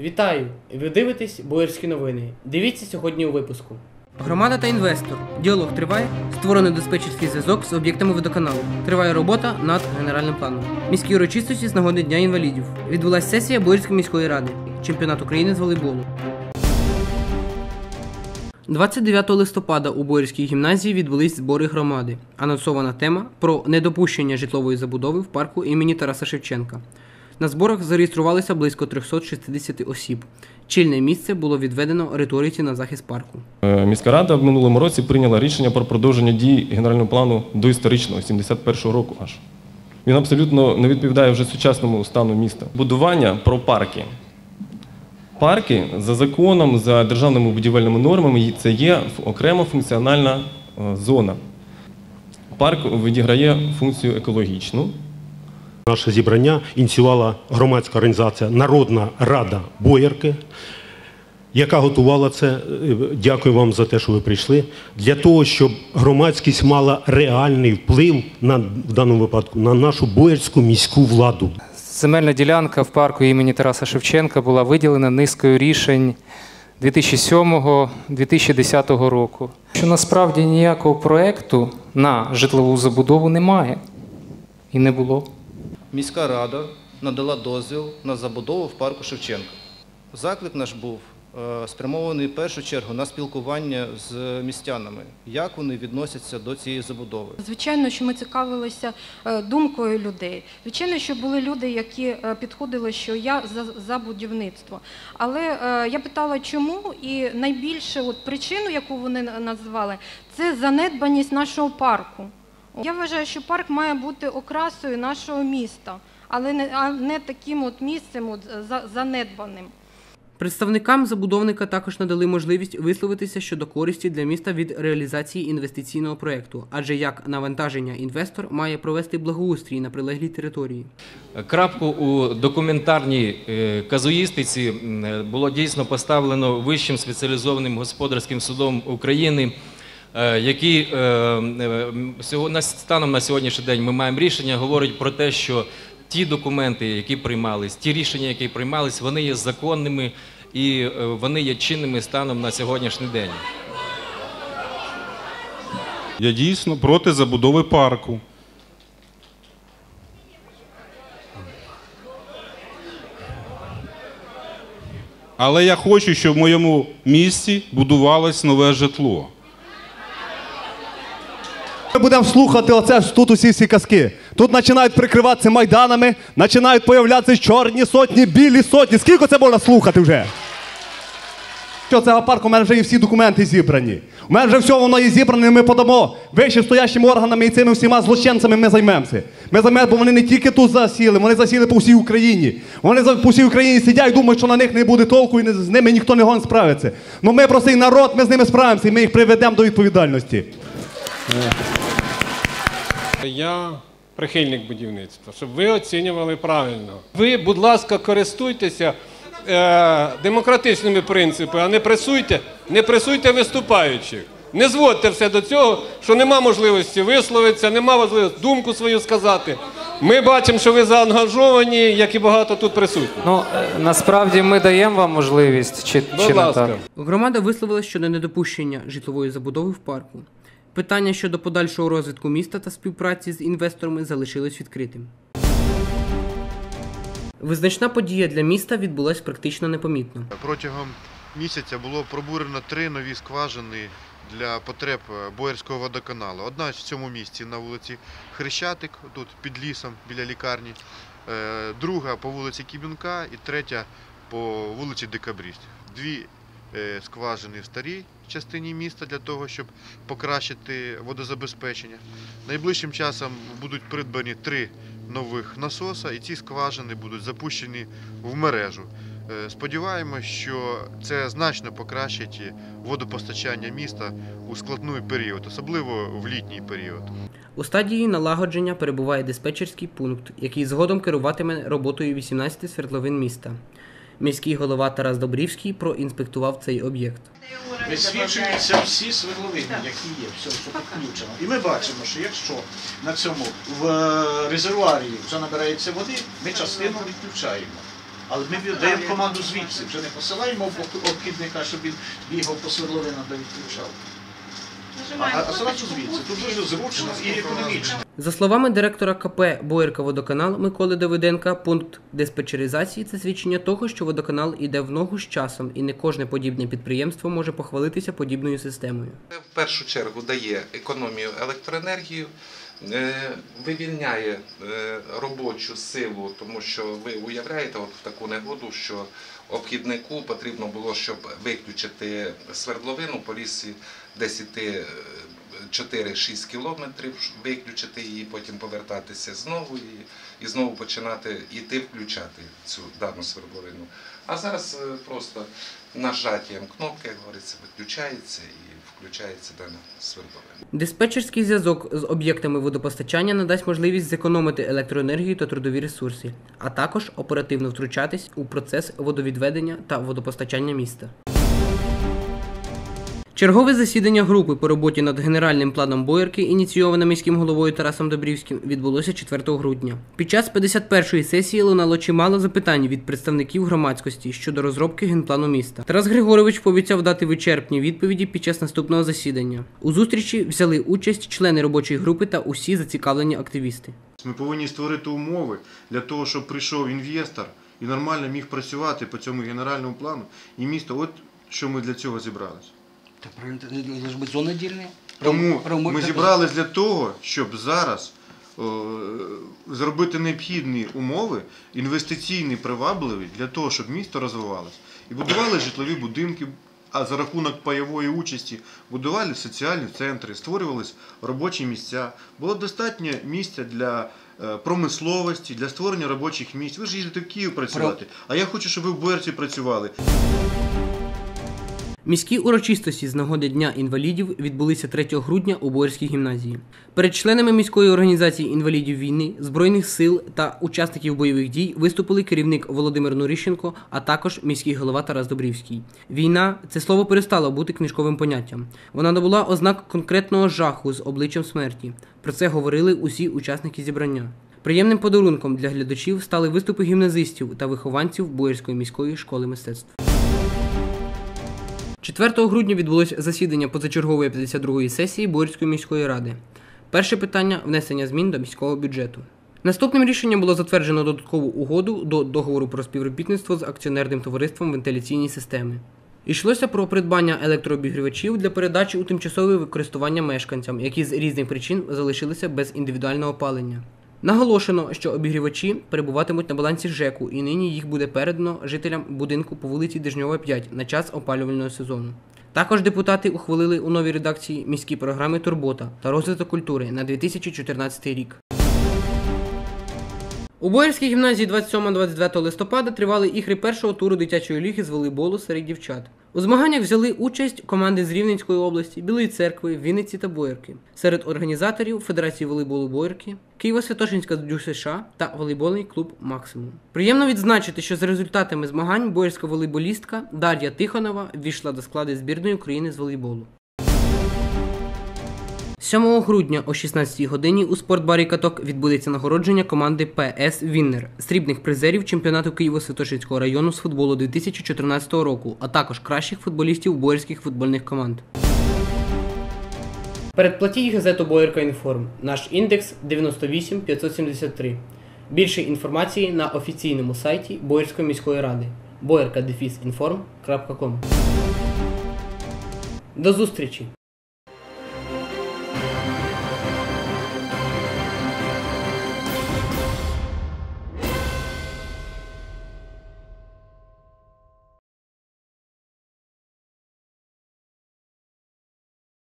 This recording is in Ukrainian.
Вітаю! Ви дивитесь Боярські новини. Дивіться сьогодні у випуску. Громада та інвестор. Діалог триває. Створений диспетчерський зв'язок з об'єктами водоканалу. Триває робота над генеральним планом. Міські урочистості з нагоди Дня інвалідів. Відбулася сесія Боярської міської ради. Чемпіонат України з волейболу. 29 листопада у Боярській гімназії відбулись збори громади. Анонсована тема про недопущення житлової забудови в парку імені Тараса Шевченка. На зборах зареєструвалися близько 360 осіб. Чільне місце було відведено риториці на захист парку. Міська рада в минулому році прийняла рішення про продовження дії генерального плану до історичного, 71-го року аж. Він абсолютно не відповідає вже сучасному стану міста. Будування про парки. Парки за законом, за державними будівельними нормами, це є окрема функціональна зона. Парк відіграє функцію екологічну. Наше зібрання ініціювала громадська організація «Народна рада Боярки», яка готувала це, дякую вам за те, що ви прийшли, для того, щоб громадськість мала реальний вплив, в даному випадку, на нашу боярську міську владу. Земельна ділянка в парку імені Тараса Шевченка була виділена низкою рішень 2007-2010 року. Що насправді ніякого проєкту на житлову забудову немає і не було. Міська рада надала дозвіл на забудову в парку Шевченка. Заклик наш був спрямований в першу чергу на спілкування з містянами, як вони відносяться до цієї забудови. Звичайно, що ми цікавилися думкою людей. Звичайно, що були люди, які підходили, що я за будівництво. Але я питала, чому, і найбільше причину, яку вони назвали, це занедбаність нашого парку. Я вважаю, що парк має бути окрасою нашого міста, але не таким місцем занедбаним. Представникам забудовника також надали можливість висловитися щодо користі для міста від реалізації інвестиційного проєкту, адже як навантаження інвестор має провести благоустрій на прилеглій території. Крапку у документарній казуїстиці було дійсно поставлено Вищим спеціалізованим господарським судом України, який станом на сьогоднішній день ми маємо рішення, говорить про те, що ті документи, які приймались, ті рішення, які приймались, вони є законними і вони є чинними станом на сьогоднішній день. Я дійсно проти забудови парку. Але я хочу, щоб в моєму місті будувалось нове житло. Ми будемо слухати тут усі ці казки. Тут починають прикриватися майданами, починають появлятися чорні сотні, білі сотні. Скільки це можна слухати вже? Що цього парку, у мене вже і всі документи зібрані. У мене вже все воно і зібране, ми подамо вище стоящими органами і цими всіма злочинцями ми займемося. Ми займемося, бо вони не тільки тут засіли, вони засіли по всій Україні. Вони по всій Україні сидять і думають, що на них не буде толку і з ними ніхто не гон справиться. Ну ми простий народ, ми з ними справимося і ми їх приведемо до відповідальності. Я прихильник будівництва, щоб ви оцінювали правильно. Ви, будь ласка, користуйтеся демократичними принципами, а не пресуйте виступаючих. Не зводьте все до цього, що нема можливості висловитися, нема можливості думку свою сказати. Ми бачимо, що ви заангажовані, як і багато тут присутніх. Насправді ми даємо вам можливість, чи не так? Громада висловила щодо недопущення житлової забудови в парку. Питання щодо подальшого розвитку міста та співпраці з інвесторами залишилось відкритим. Визначна подія для міста відбулась практично непомітно. Протягом місяця було пробурено 3 нові скважини для потреб Боярського водоканалу. Одна в цьому місці на вулиці Хрещатик, тут під лісом біля лікарні, друга по вулиці Кібінка і третя по вулиці Декабристів. 2 скважини в старій частині міста для того, щоб покращити водозабезпечення. Найближчим часом будуть придбані 3 нових насоса і ці скважини будуть запущені в мережу. Сподіваємось, що це значно покращить водопостачання міста у складний період, особливо в літній період. У стадії налагодження перебуває диспетчерський пункт, який згодом керуватиме роботою 18 свердловин міста. Міський голова Тарас Добрівський проінспектував цей об'єкт. Висвітлюються всі свердловини, які є, все, що підключено. І ми бачимо, що якщо в резервуарі вже набирається води, ми частину відключаємо. Але ми даємо команду звідси, вже не посилаємо обхідника, щоб він бігав по свердловинам та відключав. А зразу звідси. Тут дуже зручно і економічно. За словами директора КП «Боярка Водоканал» Миколи Давиденка, пункт диспетчеризації – це свідчення того, що водоканал іде в ногу з часом, і не кожне подібне підприємство може похвалитися подібною системою. В першу чергу дає економію електроенергії, вивільняє робочу силу, тому що ви уявляєте от в таку негоду, що обхіднику потрібно було, щоб виключити свердловину по лісі десь іти 4-6 кілометрів, виключити її, потім повертатися знову і знову починати йти включати цю дану свердловину. А зараз просто нажаттям кнопки, як говориться, виключається і включається дана свердловина. Диспетчерський зв'язок з об'єктами водопостачання надасть можливість зекономити електроенергію та трудові ресурси, а також оперативно втручатись у процес водовідведення та водопостачання міста. Чергове засідання групи по роботі над генеральним планом Боярки, ініційоване міським головою Тарасом Добрівським, відбулося 4 грудня. Під час 51-ї сесії лунало чимало запитань від представників громадськості щодо розробки генплану міста. Тарас Григорович пообіцяв дати вичерпні відповіді під час наступного засідання. У зустрічі взяли участь члени робочої групи та усі зацікавлені активісти. Ми повинні створити умови для того, щоб прийшов інвестор і нормально міг працювати по цьому генеральному плану. І місто, от що ми для цього зібралися. Тому ми зібрались для того, щоб зараз зробити необхідні умови, інвестиційні, привабливі, для того, щоб місто розвивалося. І будували житлові будинки, а за рахунок пайової участі будували соціальні центри, створювалися робочі місця. Було достатньо місця для промисловості, для створення робочих місць. Ви ж їдете в Київ працювати, а я хочу, щоб ви в Боярці працювали. Міські урочистості з нагоди Дня інвалідів відбулися 3 грудня у Боярській гімназії. Перед членами міської організації інвалідів війни, Збройних сил та учасників бойових дій виступили керівник Володимир Нурищенко, а також міський голова Тарас Добрівський. Війна – це слово перестало бути книжковим поняттям. Вона набула ознак конкретного жаху з обличчям смерті. Про це говорили усі учасники зібрання. Приємним подарунком для глядачів стали виступи гімназистів та вихованців Боярської міської школи мистецтв. 4 грудня відбулося засідання позачергової 52-ї сесії Боярської міської ради. Перше питання – внесення змін до міського бюджету. Наступним рішенням було затверджено додаткову угоду до договору про співробітництво з акціонерним товариством вентиляційні системи. Йшлося про придбання електрообігрівачів для передачі у тимчасове користування мешканцям, які з різних причин залишилися без індивідуального опалення. Наголошено, що обігрівачі перебуватимуть на балансі ЖЕКу, і нині їх буде передано жителям будинку по вулиці Дежньова, 5 на час опалювального сезону. Також депутати ухвалили у новій редакції міські програми «Турбота» та «Розвиток культури» на 2014 рік. У Боярській гімназії 27-29 листопада тривали ігри першого туру дитячої ліги з волейболу серед дівчат. У змаганнях взяли участь команди з Рівненської області, Білої Церкви, Вінниці та Боярки. Серед організаторів Федерації волейболу Боярки, Києво-Святошинська ДЮСШ та волейбольний клуб «Максимум». Приємно відзначити, що за результатами змагань боярська волейболістка Дар'я Тихонова ввійшла до складу збірної України з волейболу. 7 грудня о 16-й годині у спортбарі «Каток» відбудеться нагородження команди ПС «Віннер», срібних призерів чемпіонату Києво-Святошинського району з футболу 2014 року, а також кращих футболістів боярських футбольних команд. Передплатіть газету «Боярка Інформ». Наш індекс 98573. Більше інформації на офіційному сайті Боярської міської ради boyarka-inform.com. До зустрічі!